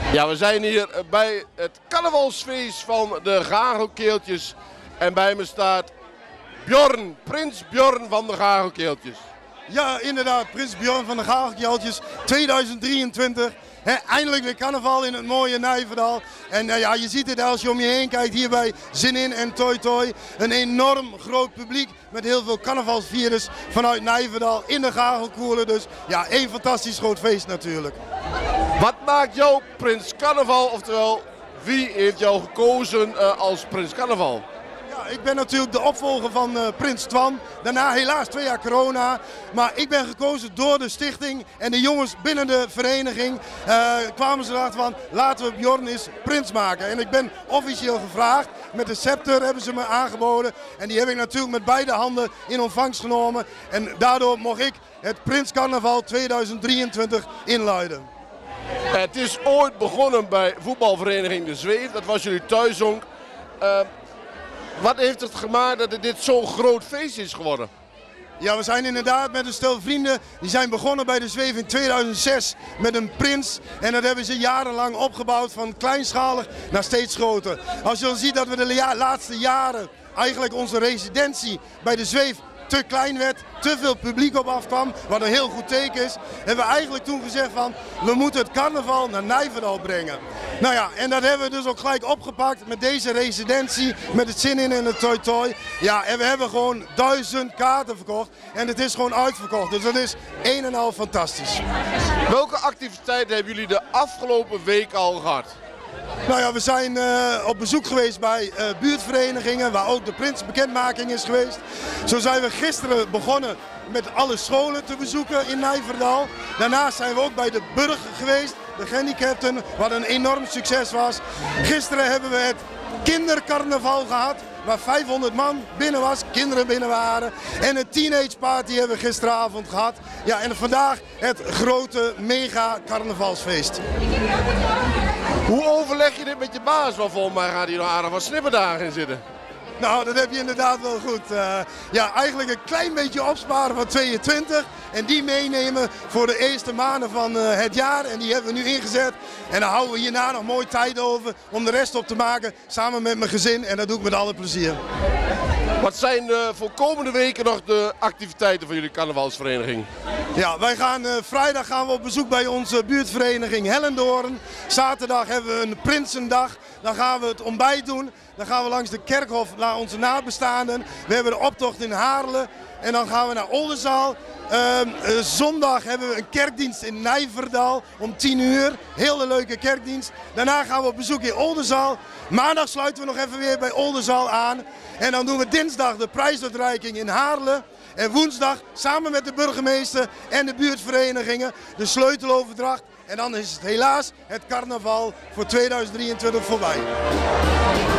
Ja, we zijn hier bij het carnavalsfeest van de Gagelkeeltjes. En bij me staat Bjorn, Prins Bjorn van de Gagelkeeltjes. Ja, inderdaad, Prins Bjorn van de Gagelkeeltjes 2023. Eindelijk weer carnaval in het mooie Nijverdal. En ja, je ziet het als je om je heen kijkt hier bij Zin In en Toi Toi. Een enorm groot publiek met heel veel carnavalsvirus vanuit Nijverdal in de Gagelkoelen. Dus ja, één fantastisch groot feest natuurlijk. Wat maakt jou Prins Carnaval, oftewel wie heeft jou gekozen als Prins Carnaval? Ja, ik ben natuurlijk de opvolger van Prins Twan. Daarna helaas 2 jaar corona. Maar ik ben gekozen door de stichting en de jongens binnen de vereniging. Kwamen ze erachter van, laten we Bjorn eens prins maken. En ik ben officieel gevraagd. Met de scepter hebben ze me aangeboden. En die heb ik natuurlijk met beide handen in ontvangst genomen. En daardoor mocht ik het Prins Carnaval 2023 inluiden. Het is ooit begonnen bij voetbalvereniging De Zweef. Dat was jullie thuisonk. Wat heeft het gemaakt dat dit zo'n groot feest is geworden? Ja, we zijn inderdaad met een stel vrienden, die zijn begonnen bij De Zweef in 2006 met een prins. En dat hebben ze jarenlang opgebouwd van kleinschalig naar steeds groter. Als je dan ziet dat we de laatste jaren eigenlijk onze residentie bij De Zweef te klein werd, te veel publiek op afkwam, wat een heel goed teken is, hebben we eigenlijk toen gezegd van, we moeten het carnaval naar Nijverdal brengen. Nou ja, en dat hebben we dus ook gelijk opgepakt met deze residentie, met het Zin In en het Toi Toi. Ja, en we hebben gewoon 1000 kaarten verkocht en het is gewoon uitverkocht. Dus dat is een en al fantastisch. Welke activiteiten hebben jullie de afgelopen week al gehad? Nou ja, we zijn op bezoek geweest bij buurtverenigingen, waar ook de prinsbekendmaking is geweest. Zo zijn we gisteren begonnen met alle scholen te bezoeken in Nijverdal. Daarnaast zijn we ook bij de Burg geweest, de gehandicapten, wat een enorm succes was. Gisteren hebben we het kindercarnaval gehad, waar 500 man binnen was, kinderen binnen waren. En een teenage party hebben we gisteravond gehad. Ja, en vandaag het grote mega carnavalsfeest. Hoe overleg je dit met je baas? Want volgens mij gaat hier nog aardig wat snipperdagen in zitten. Nou, dat heb je inderdaad wel goed. Ja, eigenlijk een klein beetje opsparen van 22 en die meenemen voor de eerste maanden van het jaar. En die hebben we nu ingezet. En dan houden we hierna nog mooi tijd over om de rest op te maken samen met mijn gezin. En dat doe ik met alle plezier. Wat zijn voor komende weken nog de activiteiten van jullie carnavalsvereniging? Ja, wij gaan vrijdag gaan we op bezoek bij onze buurtvereniging Hellendoorn. Zaterdag hebben we een Prinsendag. Dan gaan we het ontbijt doen. Dan gaan we langs de kerkhof naar onze nabestaanden. We hebben de optocht in Haarlem. En dan gaan we naar Oldenzaal. Zondag hebben we een kerkdienst in Nijverdal om 10 uur. Hele leuke kerkdienst. Daarna gaan we op bezoek in Oldenzaal. Maandag sluiten we nog even weer bij Oldenzaal aan. En dan doen we dinsdag de prijsuitreiking in Haarlem. En woensdag samen met de burgemeester en de buurtverenigingen de sleuteloverdracht. En dan is het helaas het carnaval voor 2023 voorbij.